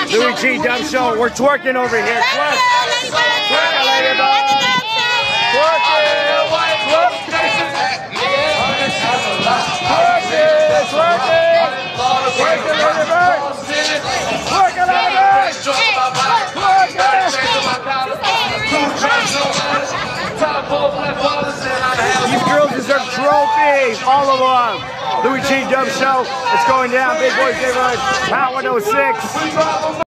Louis G. Dub Show. We're twerking over here. Twerk. Twerk, lady bird. Twerking. These girls deserve trophies, all of them. Louis G. Dub Show. It's going down. Big Boys Neighborhood. Hot 106.